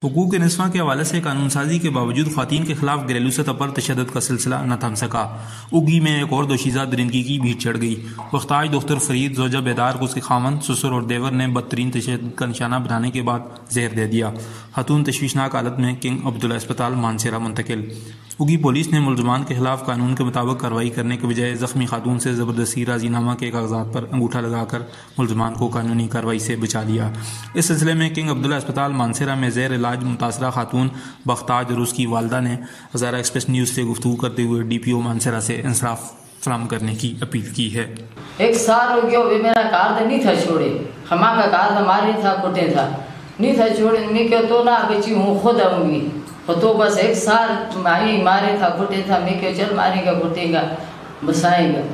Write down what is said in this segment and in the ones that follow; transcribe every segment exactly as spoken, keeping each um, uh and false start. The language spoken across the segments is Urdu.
حقوق نسواں کے حوالے سے قانون سازی کے باوجود خواتین کے خلاف گھریلو سطح پر تشدد کا سلسلہ نہ تھم سکا۔ اگی میں ایک اور دوشیزہ درندگی کی بھیٹ چڑھ گئی۔ وقتاج دختر فرید زوجہ بیدار کو اس کے خاوند، سسر اور دیور نے بدترین تشدد کا نشانہ بنانے کے بعد زہر دے دیا۔ خاتون تشویشناک حالت میں کنگ عبداللہ اسپتال مانسہرہ منتقل۔ اگی پولیس نے ملزمان کے خلاف قانون کے مطابق کارروائی کرنے کے بجائے زخمی خاتون سے زبردستی راضی نامہ کے کاغذات پر انگوٹھا لگا کر ملزمان کو قانونی کارروائی سے بچا لیا۔ اس سلسلے میں کنگ عبداللہ اسپتال مانسہرہ میں زیر علاج متاثرہ خاتون بختاج اور اس کی والدہ نے ہزارہ ایکسپریس نیوز سے گفتگو کرتے ہوئے ڈی پی او مانسہرہ سے انصاف فراہم کرنے کی اپیل کی ہے۔ ایک سال ہو گیا وہ میرا کارد نہیں تھا چھوڑے، ہما کا کارد ہمارے تھا کٹے تھا نہیں تھا چھوڑے، میں کہ تو نہ بچی ہوں خود آؤں گی تو بس ایک سال مائی مارے تھا کٹے تھا، میں کہ چل مارے گا کٹے گا بسائے گا۔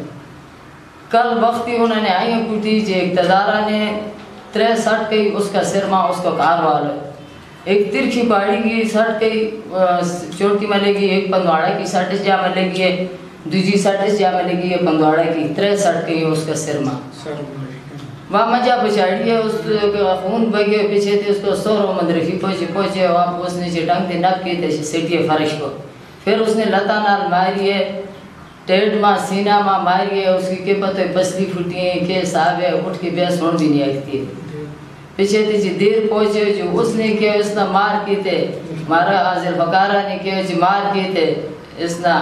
کل وقتی انہوں نے آئی کٹی جی اقتدارہ نے ترے سٹ گئی اس کا سرما اس کو کار والا ایک ترکھی پاڑی کی سٹ گئی چوٹی ملے گی، ایک پندواڑا کی سٹ جا ملے گی ہے، دوسری سٹ جا ملے گی ہے پندواڑا کی، ترے سٹ گئی اس کا سرما وہاں مجا بچاڑی ہے، اس خون بگے پیچھے تھے، اس کو سورو مدرفی پہنچے پہنچے وہاں اس نے چٹنگ تھے نب کی تھے سیٹی فرش کو، پھر اس نے لتا نال ماری ہے، ٹیڈ ماں سینہ ماں ماری ہے، اس کی کہ پتہ پسلی پھٹی ہے کہ صاحب ہے اٹھ کے بے سون بھی نہیں آئی تھی پیچھے تھی جی دیر پہنچے جو اس نے کیا اس نے مار کی تھے، مارا حاضر بکارہ نے کیا جی مار کی تھے، اس نے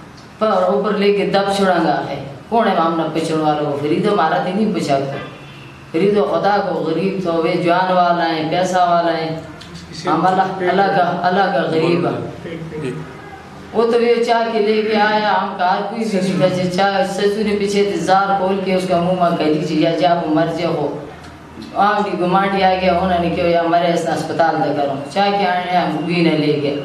پر اوپر لے کے دب چھوڑا گا ہے کون ہے مامنا پچھڑ والا کو فریدو مارا تھی نہیں پچھا کو فریدو خدا کو غریب تو وہ جوان والا ہے پیسہ والا ہے ہم اللہ اللہ کا اللہ کا غریب ہے وہ تو وہ چاہ کے لے کے آیا، ہم کار کوئی بھی نہیں تھا چاہ سسو نے پیچھے تھی زار کھول کے اس کا منہ ماں کہہ لیجیے یا جا وہ مر جائے ہو آم کی گمانڈی آ گیا انہوں نے کہا یا مرے اس نے اسپتال دے کروں چاہ کے آنے مگی نے لے گئے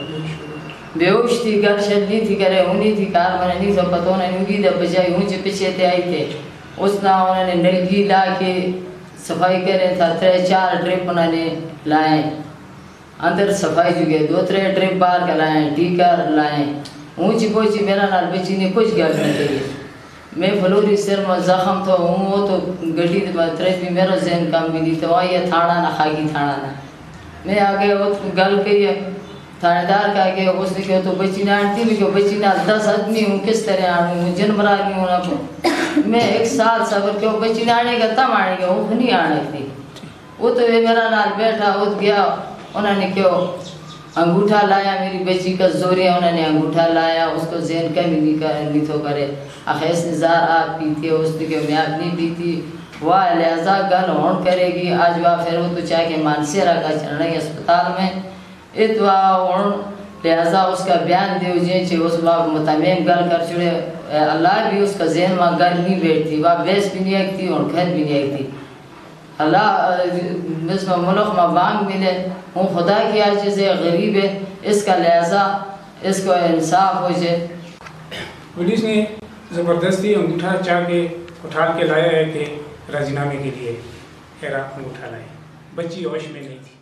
بے ہوش تھی گر شد نہیں تھی کرے ہونی تھی کار میں نہیں تھا پتہ انہیں نگی دے بجائی ہونچے پیچھے تھے آئی تھے اس نے انہوں نے نلگی لا کے صفائی کرے تھا ترے چار ڈرپ انہوں نے لائیں اندر صفائی جو گئے دو ترے ڈرپ بار کا لائیں ٹیکر لائیں اونچی پوچی میرا نال بچی نے کچھ گل نہ کری میں فلوری سر میں زخم تو ہوں وہ تو گڈی ترے بھی میرا ذہن کام بھی نہیں تو آئی تھانا نہ خاکی تھانا نہ میں آگے وہ گل کہی ہے تھانے دار کا آگے اس نے کہا تو بچی نہ آنٹی میں کہ بچی نہ دس آدمی ہوں کس طرح آنوں ہوں جن برا نہیں ہونا کو میں ایک سال صبر کیا بچی نہ آنے گا تم آنے گا وہ نہیں آنے تھی وہ تو میرا نال بیٹھا وہ گیا انہوں نے کہا انگوٹھا لایا میری بچی کا زوری ہے انہوں نے انگوٹھا لایا اس کو ذہن کمی نہیں تو کرے اخیس نظار آپ پیتی ہے اس نے کہ میں آپ نہیں پیتی وہ لہذا گل ہون کرے گی آج وہ پھر وہ تو چاہ کے مانسہرہ کا چل رہی اسپتال میں اتوا ہون لہذا اس کا بیان دے جائیں چھے اس وقت متمیم گل کر چھوڑے اللہ بھی اس کا ذہن میں گل نہیں بیٹھتی وہ بیس بھی نہیں ایک تھی اور کھت بھی نہیں ایک تھی اللہ اس میں ملک میں بانگ ملے ہوں خدا کی آجز ہے غریب ہے اس کا لہذا اس کو انصاف ہو جائے۔ پولیس نے زبردستی انگوٹھا چاہ کے اٹھا کے لایا ہے کہ راضی نامے کے لیے انگوٹھا لائے، بچی ہوش میں نہیں تھی۔